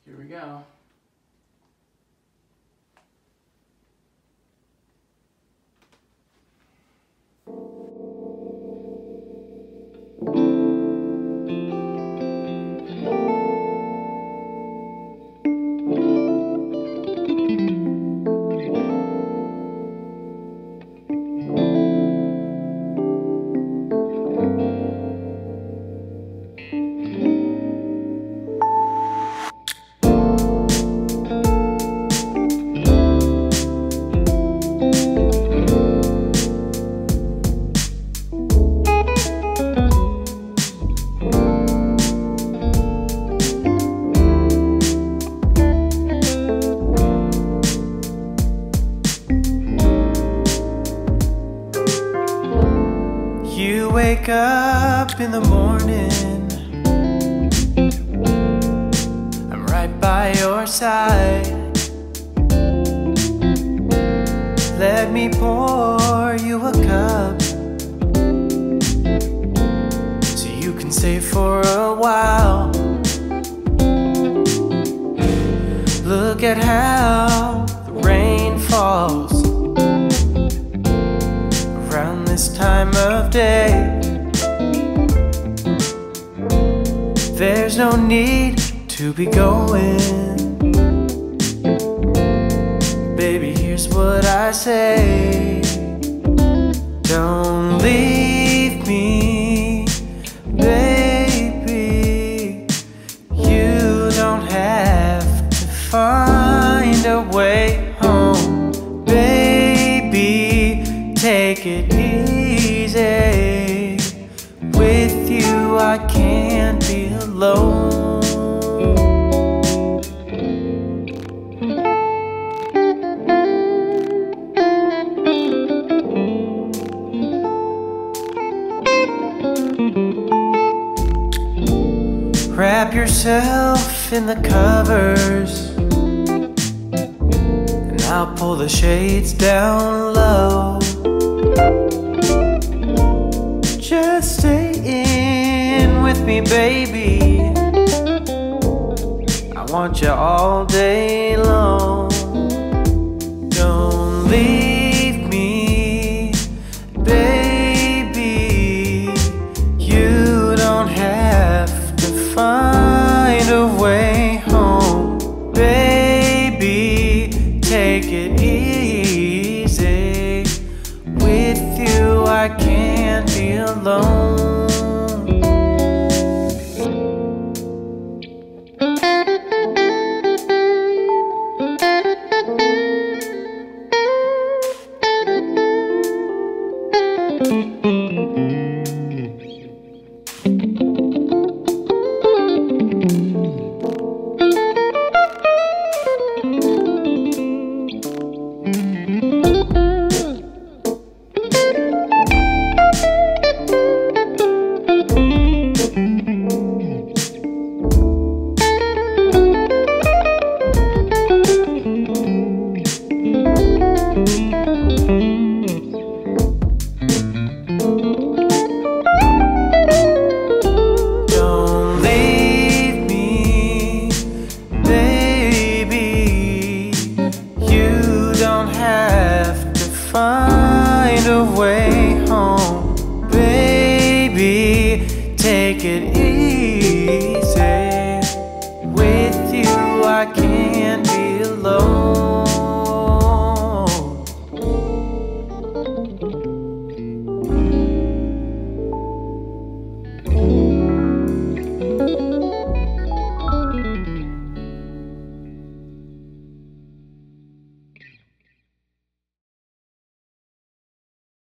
Here we go. You wake up in the morning, I'm right by your side. Let me pour you a cup so you can stay for a while. Look at how the rain falls around this time of day. There's no need to be going. Baby, here's what I say. Don't leave me, baby. You don't have to find a way home, baby. Take it easy. With you I can't be alone. Wrap yourself in the covers, and I'll pull the shades down low. Just stay in with me, baby. I want you all day long. Don't leave me, baby. You don't have to find a way home, baby. Take it easy. With you I can't be alone.